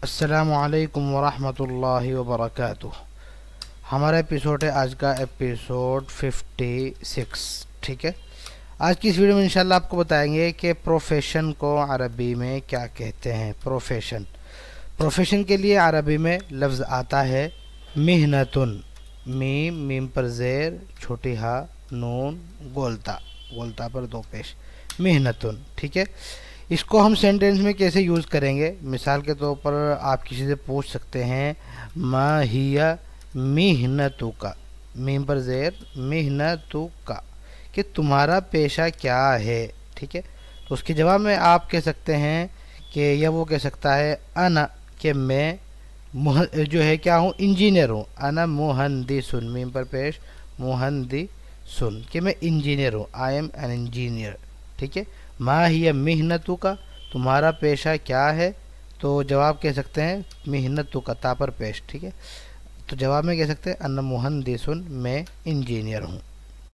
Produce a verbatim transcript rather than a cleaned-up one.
السلام علیکم ورحمۃ اللہ وبرکاتہ۔ ہمارا ایپیسوڈ ہے آج کا ایپیسوڈ ففٹی سکس، ٹھیک ہے۔ آج کی اس ویڈیو میں انشاءاللہ آپ کو بتائیں گے کہ پروفیشن کو عربی میں کیا کہتے ہیں۔ پروفیشن پروفیشن کے لیے عربی میں لفظ آتا ہے مہنتن، میم میم پر زیر، چھوٹی ہا، نون، گولتا گولتا پر دو پیش، مہنتن، ٹھیک ہے۔ اس کو ہم سینٹینس میں کیسے یوز کریں گے؟ مثال کے طور پر آپ کسی سے پوچھ سکتے ہیں ما ہی محنتو کا، میم پر زیر، محنتو کا، کہ تمہارا پیشہ کیا ہے، ٹھیک ہے۔ تو اس کے جواب میں آپ کہہ سکتے ہیں کہ یا وہ کہہ سکتا ہے انا، کہ میں جو ہے کیا ہوں، انجینئر ہوں۔ انا مہندسن، میم پر پیش، مہندسن، کہ میں انجینئر ہوں، آئی ایم این انجینئر، ٹھیک ہے۔ ما ہی محنتو کا، تمہارا پیشہ کیا ہے؟ تو جواب کہہ سکتے ہیں محنتو کا، تا پر پیش، ٹھیک ہے۔ تو جواب میں کہہ سکتے ہیں انا مہندسن، میں انجینئر ہوں۔